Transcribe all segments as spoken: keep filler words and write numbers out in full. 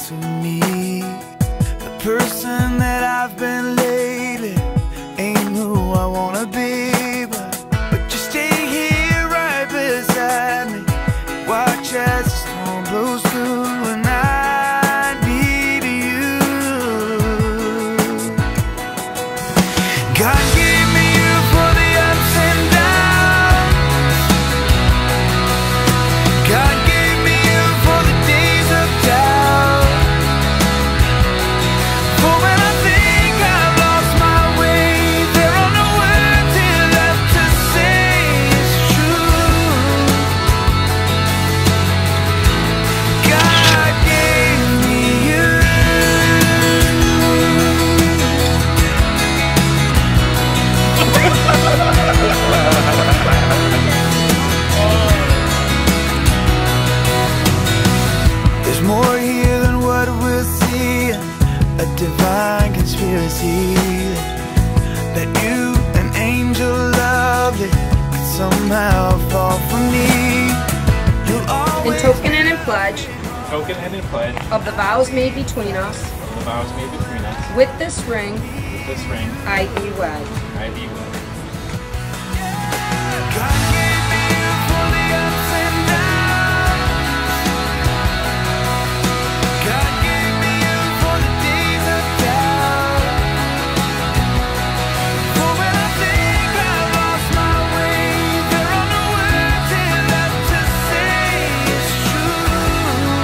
to me. The person that I've been lately ain't who I wanna be, but, but you stay here right beside me. Watch as the storm blows through and I need you. God gave me you for the ups and downs. God gave me you for the days of doubt. For when I think I've lost my way, there are no words here left to say it's true. God gave me you. There's more here than what we're seeing, a divine conspiracy that you, an angel lovely, could somehow fall for me. You'll In always token and in pledge Token and in pledge of the vows made between us, of the vows made between us, with this ring with this ring, I thee wed. I thee wed. God gave me you for the ups and downs. God gave me you for the days of doubt. For when I think I've lost my way, there are no words here left to say it's true.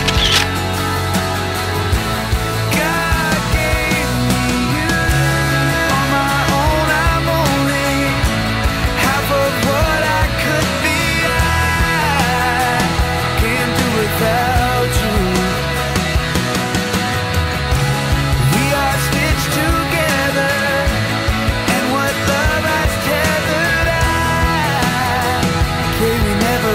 God gave me you. On my own, I'm only half of what I could be. I can't do without you. We are stitched together, and what love has tethered, I pray we never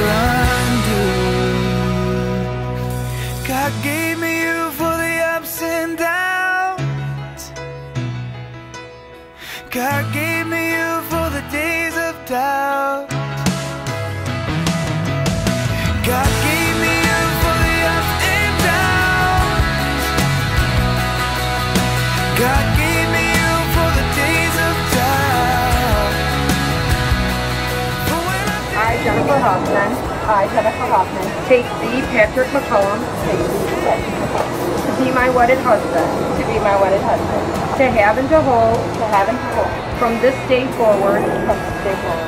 undo. God gave me you for the ups and downs. God gave me you for the days of doubt. God gave me you for the ups and downs. God gave me you for the days of doubt. For when I I, Jennifer Hoffman, I, Jennifer Hoffman, take thee, Patrick McCollum, take thee, Patrick McCollum, to be my wedded husband, to be my wedded husband, to have and to hold, to have and to hold, from this day forward, from this day forward.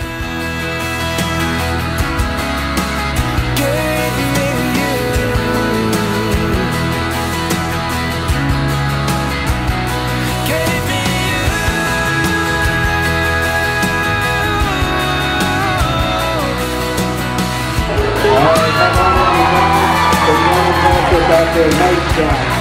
gave me you. Gave me you. All right, come on in, you guys. The morning talk about their nightgown.